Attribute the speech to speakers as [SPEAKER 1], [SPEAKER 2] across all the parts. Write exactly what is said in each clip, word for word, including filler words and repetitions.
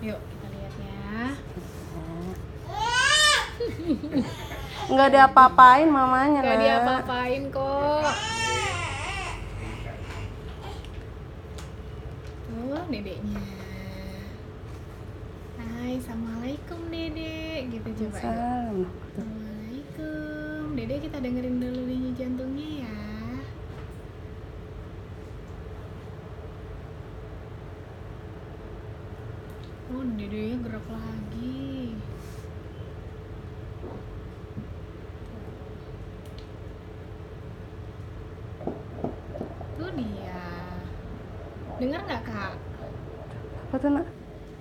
[SPEAKER 1] Yuk kita lihat ya.
[SPEAKER 2] Nggak diapa-apain mamanya.
[SPEAKER 1] Nggak
[SPEAKER 2] Nak.
[SPEAKER 1] diapa-apain kok. Oh dedeknya. Hai, assalamualaikum dedek. Gitu coba yuk.
[SPEAKER 2] Salam.
[SPEAKER 1] Assalamualaikum. Dedek kita dengerin dulu denyut jantungnya ya. Oh dedeknya gerak lagi. Tuh dia. Dengar nggak kak?
[SPEAKER 2] Apa tuh nak?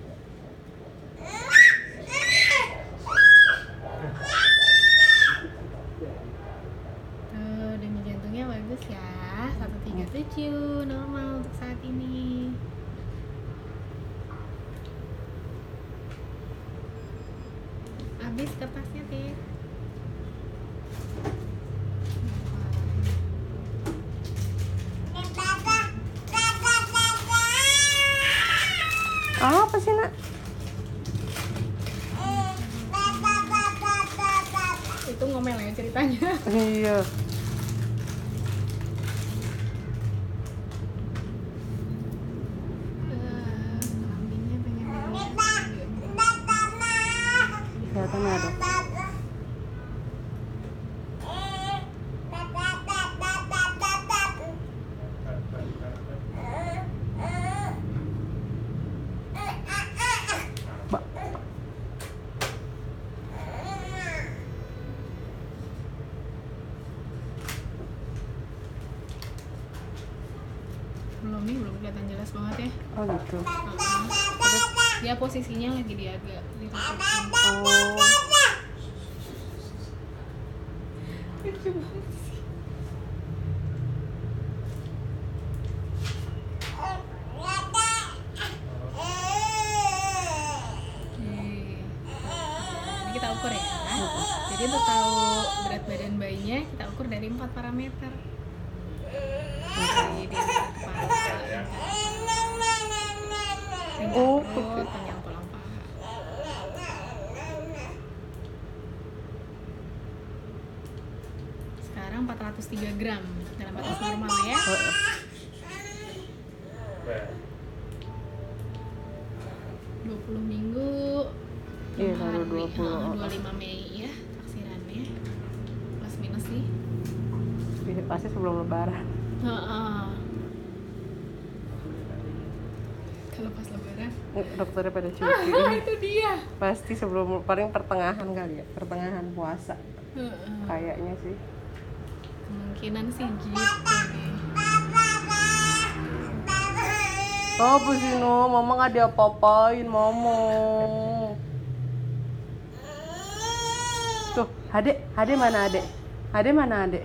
[SPEAKER 1] Tuh denyut jantungnya bagus ya. seratus tiga puluh tujuh normal untuk saat ini. Habis kertasnya teh.
[SPEAKER 2] Apa sih nak?
[SPEAKER 1] Itu ngomel ya ceritanya.
[SPEAKER 2] Iya.
[SPEAKER 1] Eh, kambingnya pengen lihat.
[SPEAKER 2] Kelihatan ada. Ba-
[SPEAKER 1] Belum nih, belum kelihatan jelas banget ya.
[SPEAKER 2] Oh gitu.
[SPEAKER 1] Uh-huh. Dia posisinya lagi di agak ditutupin.
[SPEAKER 2] Oh.
[SPEAKER 1] Lucu banget sih. Oke. Ini kita ukur ya. Jadi untuk tahu berat badan bayinya kita ukur dari empat parameter. Dari dia kepala, tingkat
[SPEAKER 2] Oh,
[SPEAKER 1] perut, panjang tulang paha. Sekarang empat ratus tiga gram dalam batas normal ya. dua puluh minggu.
[SPEAKER 2] Iya,
[SPEAKER 1] enam
[SPEAKER 2] baru
[SPEAKER 1] hari.
[SPEAKER 2] dua puluh.
[SPEAKER 1] Ah, dua puluh lima Mei ya taksirannya. Plus minus sih.
[SPEAKER 2] Ini pasti sebelum lebaran.
[SPEAKER 1] Heeh. Kalau pas lebaran.
[SPEAKER 2] Eh, Dokternya pada cuti.
[SPEAKER 1] Ah, itu dia.
[SPEAKER 2] Pasti sebelum paling pertengahan kali ya, pertengahan puasa.
[SPEAKER 1] Heeh.
[SPEAKER 2] Kayaknya sih.
[SPEAKER 1] Kemungkinan sih gitu nih.
[SPEAKER 2] Apa sih no? Mama nggak diapa-apain, Mama. Tuh, Ade, Ade mana Ade? Ade mana Ade?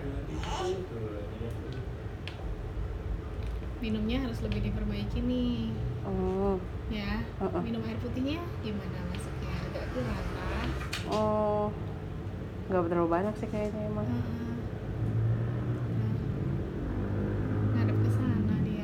[SPEAKER 1] Minumnya harus lebih diperbaiki nih.
[SPEAKER 2] Oh,
[SPEAKER 1] Ya,
[SPEAKER 2] Uh-uh.
[SPEAKER 1] minum air putihnya gimana masuknya? Agak kurang kan?
[SPEAKER 2] oh, nggak terlalu banyak sih kayaknya emang.
[SPEAKER 1] Heeh. Nah, ngadep ke sana dia.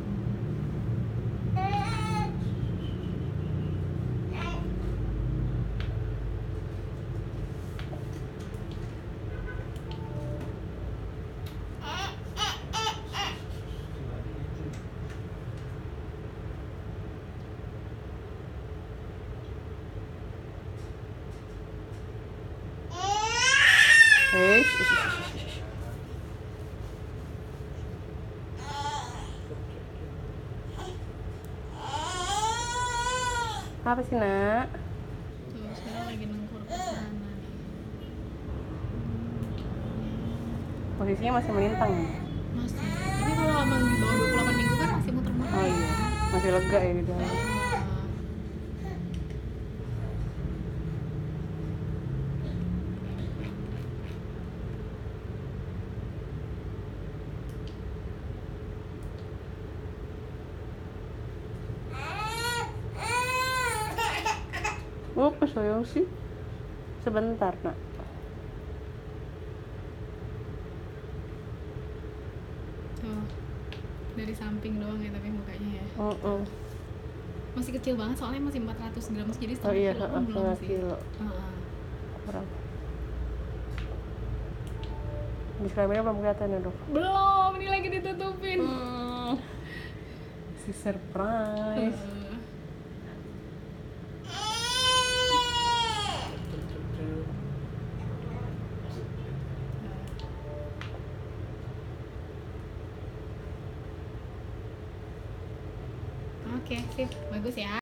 [SPEAKER 2] Eh, shh, shh, shh, shh. Apa sih nak?
[SPEAKER 1] Tuh, sekarang lagi nengkur ke sana nih.
[SPEAKER 2] Posisinya masih melintang.
[SPEAKER 1] Masih. Tapi kalau abang di bawah dua puluh delapan minggu kan masih muter-muter.
[SPEAKER 2] Oh iya, masih lega ya di dalam.
[SPEAKER 1] Ah.
[SPEAKER 2] Apa sayang sih? Sebentar nak.
[SPEAKER 1] Tuh, dari samping doang ya tapi mukanya ya.
[SPEAKER 2] Oh, oh.
[SPEAKER 1] masih kecil banget soalnya masih empat ratus gram jadi
[SPEAKER 2] Oh
[SPEAKER 1] setengah
[SPEAKER 2] iya,
[SPEAKER 1] kilo pun
[SPEAKER 2] heeh,
[SPEAKER 1] belum
[SPEAKER 2] setengah
[SPEAKER 1] sih.
[SPEAKER 2] kilo.
[SPEAKER 1] Heeh.
[SPEAKER 2] Kurang. Disclaimer belum kelihatan ya dok?
[SPEAKER 1] Belum, ini lagi ditutupin.
[SPEAKER 2] Hmm. Si surprise.
[SPEAKER 1] Heeh. Oke, sip, bagus ya.